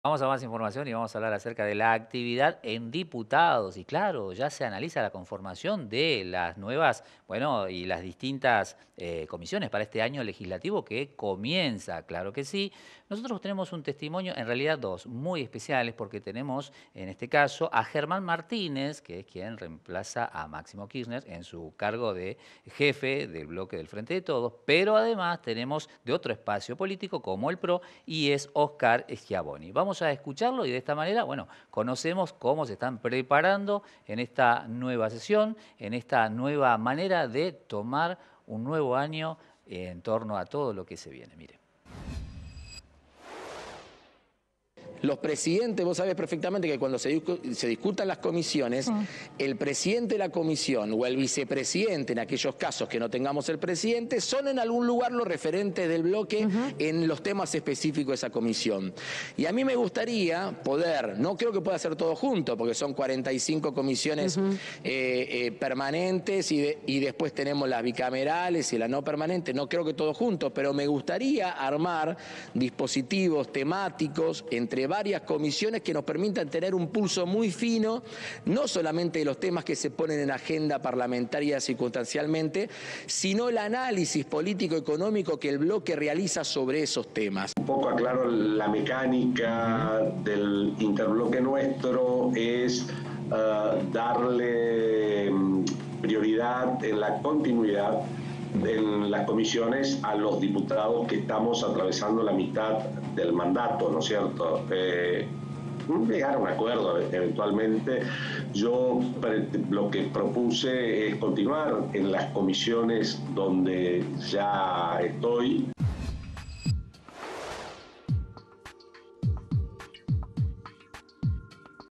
Vamos a más información y vamos a hablar acerca de la actividad en diputados. Y claro, ya se analiza la conformación de las nuevas, bueno, y las distintas comisiones para este año legislativo que comienza, claro que sí. Nosotros tenemos un testimonio, en realidad dos, muy especiales, porque tenemos en este caso a Germán Martínez, que es quien reemplaza a Máximo Kirchner en su cargo de jefe del bloque del Frente de Todos, pero además tenemos de otro espacio político como el PRO y es Oscar Schiavoni. Vamos a escucharlo y de esta manera, bueno, conocemos cómo se están preparando en esta nueva sesión, en esta nueva manera de tomar un nuevo año en torno a todo lo que se viene. Mire. Los presidentes, vos sabés perfectamente que cuando se discutan las comisiones, el presidente de la comisión o el vicepresidente, en aquellos casos que no tengamos el presidente, son en algún lugar los referentes del bloque en los temas específicos de esa comisión. Y a mí me gustaría poder, no creo que pueda hacer todo junto, porque son 45 comisiones permanentes y después tenemos las bicamerales y la no permanente, no creo que todo junto, pero me gustaría armar dispositivos temáticos entre varias comisiones que nos permitan tener un pulso muy fino, no solamente de los temas que se ponen en agenda parlamentaria circunstancialmente, sino el análisis político-económico que el bloque realiza sobre esos temas. Un poco aclaro la mecánica del interbloque nuestro es darle prioridad en la continuidad en las comisiones a los diputados que estamos atravesando la mitad del mandato, ¿no es cierto? Llegar a un acuerdo eventualmente. Yo lo que propuse es continuar en las comisiones donde ya estoy.